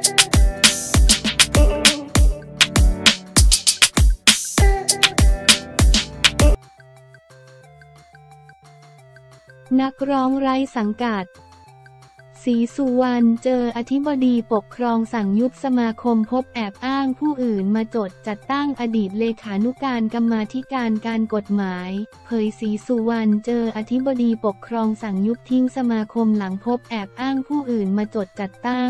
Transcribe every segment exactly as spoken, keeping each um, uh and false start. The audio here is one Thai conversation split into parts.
นักร้องไร้สังกัดศรีสุวรรณเจออธิบดีปกครองสั่งยุบสมาคมพบแอบอ้างผู้อื่นมาจดจัดตั้งอดีตเลขานุการกรรมาธิการการกฎหมายเผยศรีสุวรรณเจออธิบดีปกครองสั่งยุบทิ้งสมาคมหลังพบแอบอ้างผู้อื่นมาจดจัดตั้ง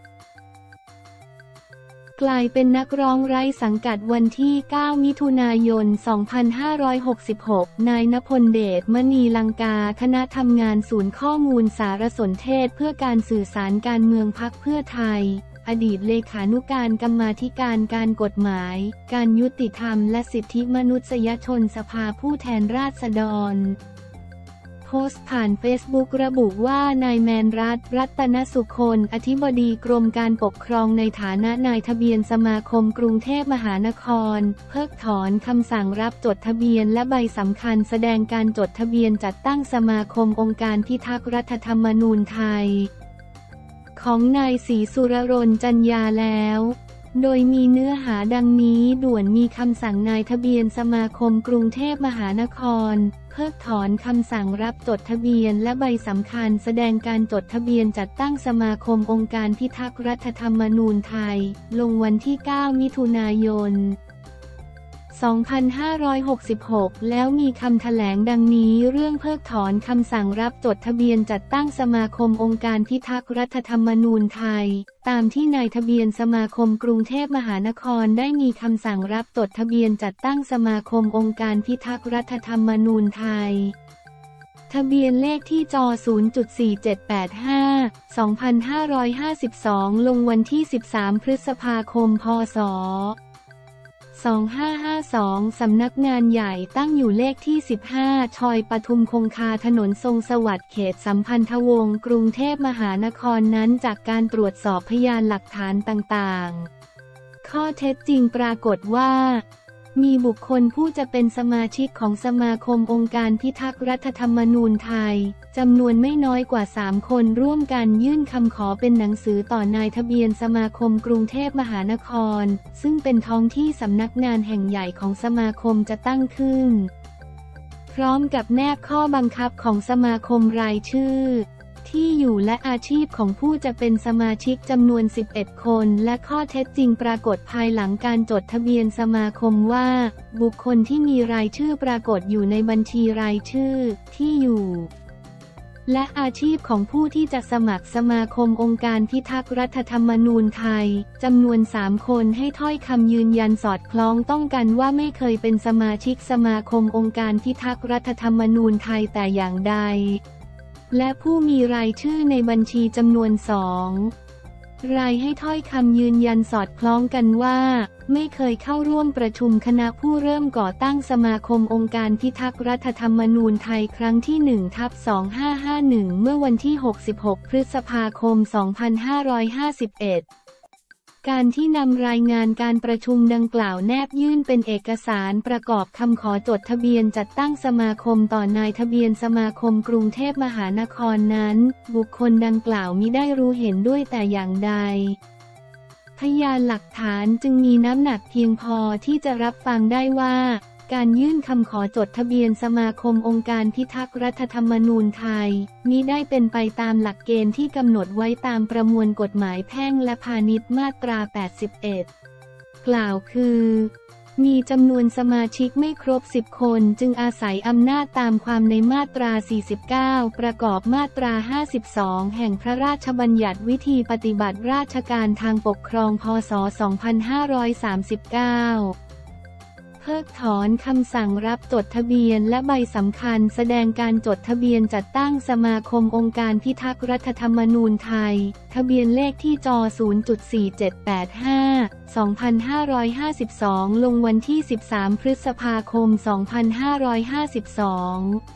กลายเป็นนักร้องไร้สังกัดวันที่ เก้า มิถุนายน สองพันห้าร้อยหกสิบหก นายณพลเดช มณีลังกาคณะทำงานศูนย์ข้อมูลสารสนเทศเพื่อการสื่อสารการเมืองพรรคเพื่อไทยอดีตเลขานุการกรรมาธิการการกฎหมายการยุติธรรมและสิทธิมนุษยชนสภาผู้แทนราษฎรโพสต์ผ่านเฟซบุ๊กระบุว่านายแมนรัตน์ รัตนสุคนอธิบดีกรมการปกครองในฐานะนายทะเบียนสมาคมกรุงเทพมหานครเพิกถอนคำสั่งรับจดทะเบียนและใบสำคัญแสดงการจดทะเบียนจัดตั้งสมาคมองค์การพิทักษ์รัฐธรรมนูญไทยของนายศรีสุรรณจันยาแล้วโดยมีเนื้อหาดังนี้ด่วนมีคำสั่งนายทะเบียนสมาคมกรุงเทพมหานครเพิกถอนคำสั่งรับจดทะเบียนและใบสำคัญแสดงการจดทะเบียนจัดตั้งสมาคมองค์การพิทักษ์รัฐธรรมนูญไทยลงวันที่ เก้า มิถุนายน สองพันห้าร้อยหกสิบหก แล้วมีคำแถลงดังนี้เรื่องเพิกถอนคำสั่งรับจดทะเบียนจัดตั้งสมาคมองค์การพิทักษ์รัฐธรรมนูญไทยตามที่นายทะเบียนสมาคมกรุงเทพมหานครได้มีคำสั่งรับจดทะเบียนจัดตั้งสมาคมองค์การพิทักษ์รัฐธรรมนูญไทยทะเบียนเลขที่จ ศูนย์จุดสี่เจ็ดแปดห้า สองพันห้าร้อยห้าสิบสอง ลงวันที่ สิบสาม พฤษภาคม พ.ศ. สองพันห้าร้อยห้าสิบสองสำนักงานใหญ่ตั้งอยู่เลขที่ สิบห้า ชอยปทุมคงคาถนนทรงสวัสดิ์เขตสัมพันธวงศ์กรุงเทพมหานครนั้นจากการตรวจสอบพยานหลักฐานต่างๆข้อเท็จจริงปรากฏว่ามีบุคคลผู้จะเป็นสมาชิกของสมาคมองค์การพิทักษ์รัฐธรรมนูญไทยจำนวนไม่น้อยกว่าสามคนร่วมกันยื่นคำขอเป็นหนังสือต่อนายทะเบียนสมาคมกรุงเทพมหานครซึ่งเป็นท้องที่สำนักงานแห่งใหญ่ของสมาคมจะตั้งขึ้นพร้อมกับแนบข้อบังคับของสมาคมรายชื่อที่อยู่และอาชีพของผู้จะเป็นสมาชิกจำนวน สิบเอ็ด คนและข้อเท็จจริงปรากฏภายหลังการจดทะเบียนสมาคมว่าบุคคลที่มีรายชื่อปรากฏอยู่ในบัญชีรายชื่อที่อยู่และอาชีพของผู้ที่จะสมัครสมาคมองค์การพิทักษ์รัฐธรรมนูญไทยจำนวนสามคนให้ถ้อยคำยืนยันสอดคล้องต้องกันว่าไม่เคยเป็นสมาชิกสมาคมองค์การพิทักษ์รัฐธรรมนูญไทยแต่อย่างใดและผู้มีรายชื่อในบัญชีจำนวนสองรายให้ถ้อยคำยืนยันสอดคล้องกันว่าไม่เคยเข้าร่วมประชุมคณะผู้เริ่มก่อตั้งสมาคมองค์การพิทักษ์รัฐธรรมนูญไทยครั้งที่ หนึ่ง ทับ สองพันห้าร้อยห้าสิบเอ็ด เมื่อวันที่ หกสิบหก พฤษภาคม สองพันห้าร้อยห้าสิบเอ็ดการที่นำรายงานการประชุมดังกล่าวแนบยื่นเป็นเอกสารประกอบคำขอจดทะเบียนจัดตั้งสมาคมต่อนายทะเบียนสมาคมกรุงเทพมหานครนั้นบุคคลดังกล่าวมิได้รู้เห็นด้วยแต่อย่างใดพยานหลักฐานจึงมีน้ำหนักเพียงพอที่จะรับฟังได้ว่าการยื่นคำขอจดทะเบียนสมาคมองค์การพิทักษ์รัฐธรรมนูญไทยมิได้เป็นไปตามหลักเกณฑ์ที่กำหนดไว้ตามประมวลกฎหมายแพ่งและพาณิชย์มาตรา แปดสิบเอ็ด กล่าวคือมีจำนวนสมาชิกไม่ครบสิบคนจึงอาศัยอำนาจตามความในมาตรา สี่สิบเก้า ประกอบมาตรา ห้าสิบสอง แห่งพระราชบัญญัติวิธีปฏิบัติราชการทางปกครอง พ.ศ. สองพันห้าร้อยสามสิบเก้าเพิกถอนคำสั่งรับจดทะเบียนและใบสำคัญแสดงการจดทะเบียนจัดตั้งสมาคมองค์การพิทักษ์รัฐธรรมนูญไทยทะเบียนเลขที่จ ศูนย์จุดสี่เจ็ดแปดห้า สองพันห้าร้อยห้าสิบสอง ลงวันที่ สิบสาม พฤษภาคม สองพันห้าร้อยห้าสิบสอง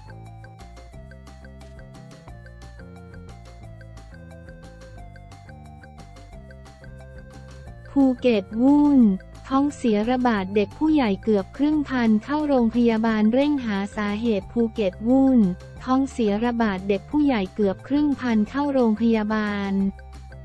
ภูเก็ตวุ่นท้องเสียระบาดเด็กผู้ใหญ่เกือบครึ่งพันเข้าโรงพยาบาลเร่งหาสาเหตุภูเก็ตวุ่นท้องเสียระบาดเด็กผู้ใหญ่เกือบครึ่งพันเข้าโรงพยาบาล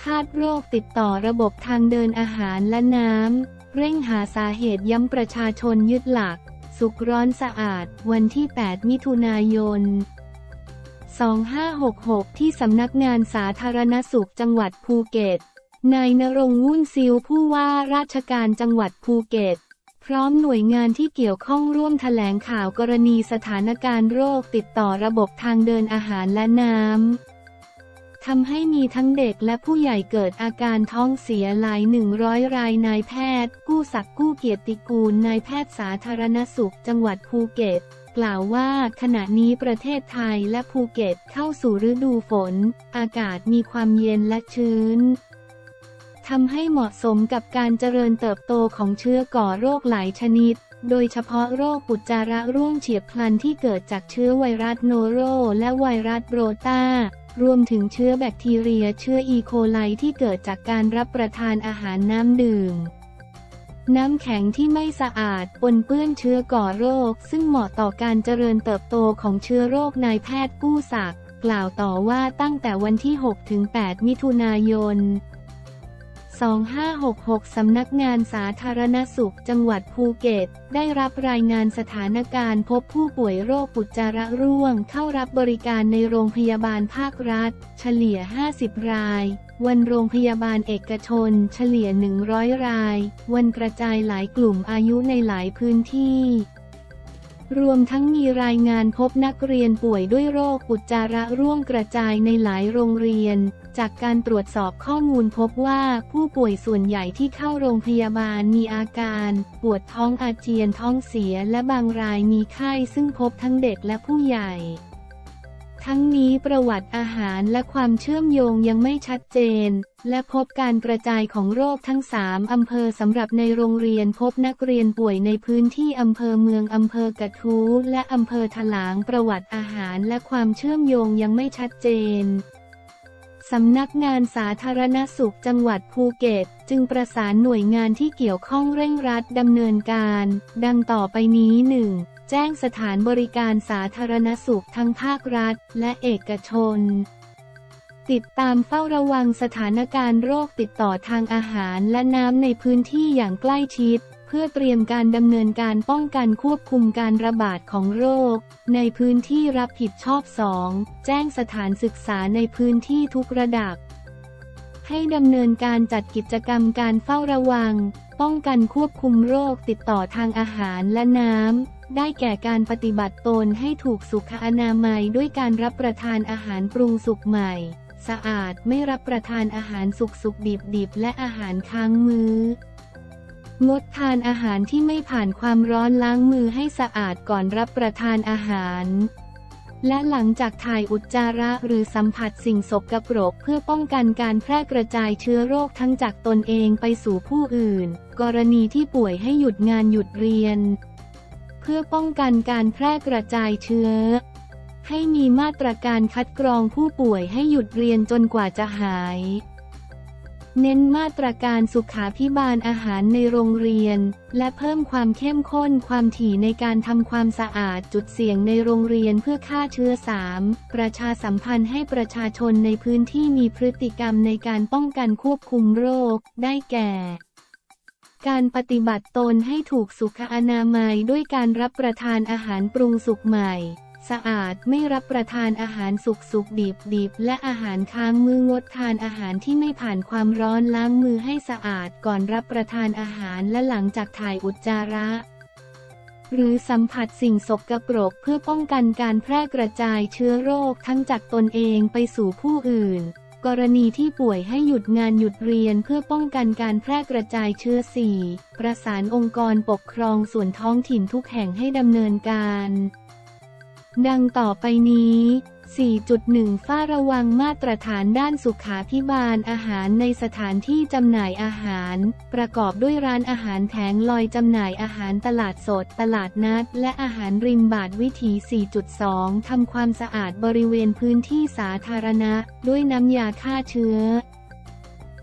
คาดโรคติดต่อระบบทางเดินอาหารและน้ำเร่งหาสาเหตุย้ำประชาชนยึดหลักสุขร้อนสะอาดวันที่ แปด มิถุนายน สองพันห้าร้อยหกสิบหก ที่สำนักงานสาธารณสุขจังหวัดภูเก็ตนายณรงค์ วุ่นซิ้วผู้ว่าราชการจังหวัดภูเก็ตพร้อมหน่วยงานที่เกี่ยวข้องร่วมแถลงข่าวกรณีสถานการณ์โรคติดต่อระบบทางเดินอาหารและน้ำทำให้มีทั้งเด็กและผู้ใหญ่เกิดอาการท้องเสียหลายหนึ่งร้อยรายนายแพทย์กู้ศักดิ์กู้เกียรติกูลนายแพทย์สาธารณสุขจังหวัดภูเก็ตกล่าวว่าขณะนี้ประเทศไทยและภูเก็ตเข้าสู่ฤดูฝนอากาศมีความเย็นและชื้นทำให้เหมาะสมกับการเจริญเติบโตของเชื้อก่อโรคหลายชนิดโดยเฉพาะโรคอุจจาระร่วงเฉียบพลันที่เกิดจากเชื้อไวรัสโนโรและไวรัสโรตารวมถึงเชื้อแบคทีเรียเชื้ออีโคไลที่เกิดจากการรับประทานอาหารน้ำดื่มน้ำแข็งที่ไม่สะอาดปนเปื้อนเชื้อก่อโรคซึ่งเหมาะต่อการเจริญเติบโตของเชื้อโรคนายแพทย์กู้ศักดิ์กล่าวต่อว่าตั้งแต่วันที่ หกถึงแปด มิถุนายน สองพันห้าร้อยหกสิบหก สำนักงานสาธารณสุขจังหวัดภูเก็ตได้รับรายงานสถานการณ์พบผู้ป่วยโรคอุจจาระร่วงเข้ารับบริการในโรงพยาบาลภาครัฐเฉลี่ยห้าสิบรายวันโรงพยาบาลเอกชนเฉลี่ยหนึ่งร้อยรายวันกระจายหลายกลุ่มอายุในหลายพื้นที่รวมทั้งมีรายงานพบนักเรียนป่วยด้วยโรคอุจจาระร่วงกระจายในหลายโรงเรียนจากการตรวจสอบข้อมูลพบว่าผู้ป่วยส่วนใหญ่ที่เข้าโรงพยาบาลมีอาการปวดท้องอาเจียนท้องเสียและบางรายมีไข้ซึ่งพบทั้งเด็กและผู้ใหญ่ทั้งนี้ประวัติอาหารและความเชื่อมโยงยังไม่ชัดเจนและพบการกระจายของโรคทั้งสามอำเภอสำหรับในโรงเรียนพบนักเรียนป่วยในพื้นที่อำเภอเมืองอำเภอกระทู้และอำเภอถลางประวัติอาหารและความเชื่อมโยงยังไม่ชัดเจนสำนักงานสาธารณสุขจังหวัดภูเก็ตจึงประสานหน่วยงานที่เกี่ยวข้องเร่งรัดดำเนินการดังต่อไปนี้ หนึ่ง แจ้งสถานบริการสาธารณสุขทั้งภาครัฐและเอกชนติดตามเฝ้าระวังสถานการณ์โรคติดต่อทางอาหารและน้ำในพื้นที่อย่างใกล้ชิดเพื่อเตรียมการดำเนินการป้องกันควบคุมการระบาดของโรคในพื้นที่รับผิดชอบ สอง แจ้งสถานศึกษาในพื้นที่ทุกระดับให้ดำเนินการจัดกิจกรรมการเฝ้าระวังป้องกันควบคุมโรคติดต่อทางอาหารและน้ำได้แก่การปฏิบัติตนให้ถูกสุขอนามัยด้วยการรับประทานอาหารปรุงสุกใหม่สะอาดไม่รับประทานอาหารสุกสุกดิบดิบและอาหารค้างมื้องดทานอาหารที่ไม่ผ่านความร้อนล้างมือให้สะอาดก่อนรับประทานอาหารและหลังจากถ่ายอุจจาระหรือสัมผัสสิ่งสกปรกเพื่อป้องกันการแพร่กระจายเชื้อโรคทั้งจากตนเองไปสู่ผู้อื่นกรณีที่ป่วยให้หยุดงานหยุดเรียนเพื่อป้องกันการแพร่กระจายเชื้อให้มีมาตรการคัดกรองผู้ป่วยให้หยุดเรียนจนกว่าจะหายเน้นมาตรการสุขาภิบาลอาหารในโรงเรียนและเพิ่มความเข้มข้นความถี่ในการทำความสะอาดจุดเสี่ยงในโรงเรียนเพื่อฆ่าเชื้อ สาม ประชาสัมพันธ์ให้ประชาชนในพื้นที่มีพฤติกรรมในการป้องกันควบคุมโรคได้แก่การปฏิบัติตนให้ถูกสุขอนามัยด้วยการรับประทานอาหารปรุงสุกใหม่สะอาดไม่รับประทานอาหารสุกสุกดิบดิบและอาหารค้างมื้องดทานอาหารที่ไม่ผ่านความร้อนล้างมือให้สะอาดก่อนรับประทานอาหารและหลังจากถ่ายอุจจาระหรือสัมผัสสิ่งสกปรกเพื่อป้องกันการแพร่กระจายเชื้อโรคทั้งจากตนเองไปสู่ผู้อื่นกรณีที่ป่วยให้หยุดงานหยุดเรียนเพื่อป้องกันการแพร่กระจายเชื้อ สี่ ประสานองค์กรปกครองส่วนท้องถิ่นทุกแห่งให้ดำเนินการดังต่อไปนี้ สี่จุดหนึ่ง เฝ้าระวังมาตรฐานด้านสุขาภิบาลอาหารในสถานที่จำหน่ายอาหารประกอบด้วยร้านอาหารแผงลอยจำหน่ายอาหารตลาดสดตลาดนัดและอาหารริมบาทวิถี สี่จุดสอง ทำความสะอาดบริเวณพื้นที่สาธารณะด้วยน้ำยาฆ่าเชื้อ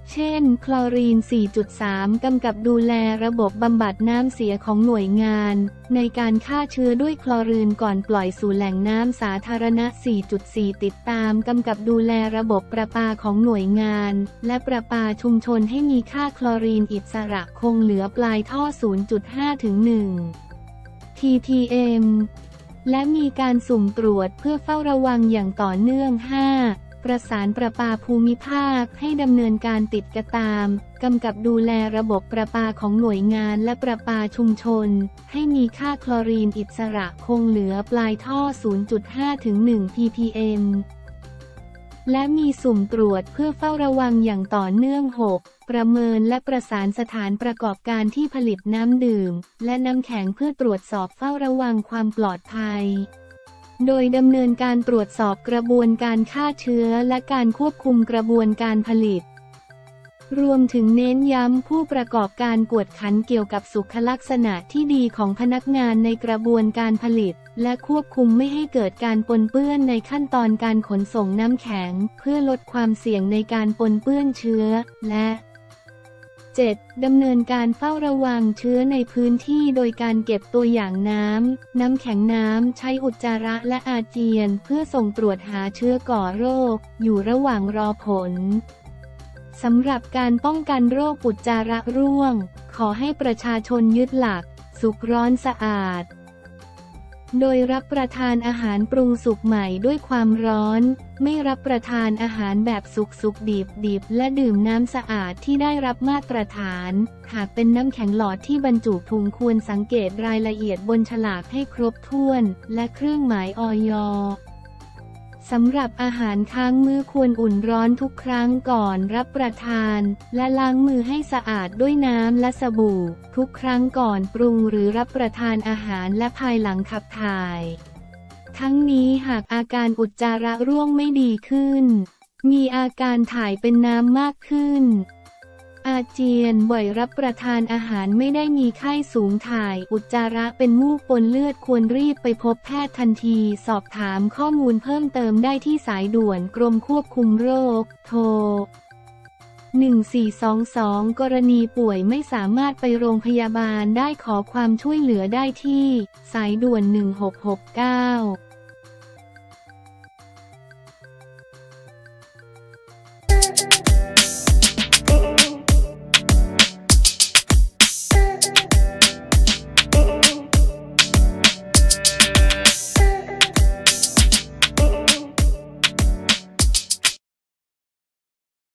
เช่นคลอรีน สี่จุดสาม กำกับดูแลระบบบำบัดน้ำเสียของหน่วยงานในการฆ่าเชื้อด้วยคลอรีนก่อนปล่อยสู่แหล่งน้ำสาธารณะ สี่จุดสี่ ติดตามกำกับดูแลระบบประปาของหน่วยงานและประปาชุมชนให้มีค่าคลอรีนอิสระคงเหลือปลายท่อ ศูนย์จุดห้า ถึง หนึ่ง พี พี เอ็ม และมีการสุ่มตรวจเพื่อเฝ้าระวังอย่างต่อเนื่อง ห้าประสานประปาภูมิภาคให้ดำเนินการติดกระตามกำกับดูแลระบบประปาของหน่วยงานและประปาชุมชนให้มีค่าคลอรีนอิสระคงเหลือปลายท่อ ศูนย์จุดห้า ถึง หนึ่ง พี พี เอ็ม และมีสุ่มตรวจเพื่อเฝ้าระวังอย่างต่อเนื่อง หกประเมินและประสานสถานประกอบการที่ผลิตน้ำดื่มและน้ำแข็งเพื่อตรวจสอบเฝ้าระวังความปลอดภัยโดยดำเนินการตรวจสอบกระบวนการฆ่าเชื้อและการควบคุมกระบวนการผลิตรวมถึงเน้นย้ำผู้ประกอบการกวดขันเกี่ยวกับสุขลักษณะที่ดีของพนักงานในกระบวนการผลิตและควบคุมไม่ให้เกิดการปนเปื้อนในขั้นตอนการขนส่งน้ำแข็งเพื่อลดความเสี่ยงในการปนเปื้อนเชื้อและเจ็ดดำเนินการเฝ้าระวังเชื้อในพื้นที่โดยการเก็บตัวอย่างน้ำน้ำแข็งน้ำใช้อุจจาระและอาเจียนเพื่อส่งตรวจหาเชื้อก่อโรคอยู่ระหว่างรอผลสำหรับการป้องกันโรคอุจจาระร่วงขอให้ประชาชนยึดหลักสุกร้อนสะอาดโดยรับประทานอาหารปรุงสุกใหม่ด้วยความร้อนไม่รับประทานอาหารแบบสุกสุกดิบดิบและดื่มน้ำสะอาดที่ได้รับมาตรฐานหากเป็นน้ำแข็งหลอดที่บรรจุถุงควรสังเกตรายละเอียดบนฉลากให้ครบถ้วนและเครื่องหมายอย.สำหรับอาหารค้างมื้อควรอุ่นร้อนทุกครั้งก่อนรับประทานและล้างมือให้สะอาดด้วยน้ำและสบู่ทุกครั้งก่อนปรุงหรือรับประทานอาหารและภายหลังขับถ่ายทั้งนี้หากอาการอุจจาระร่วงไม่ดีขึ้นมีอาการถ่ายเป็นน้ำมากขึ้นอาเจียนบ่อยรับประทานอาหารไม่ได้มีไข้สูงถ่ายอุจจาระเป็นมูกปนเลือดควรรีบไปพบแพทย์ทันทีสอบถามข้อมูลเพิ่มเติมได้ที่สายด่วนกรมควบคุมโรคโทรหนึ่งสี่สองสองกรณีป่วยไม่สามารถไปโรงพยาบาลได้ขอความช่วยเหลือได้ที่สายด่วนหนึ่งหกหกเก้า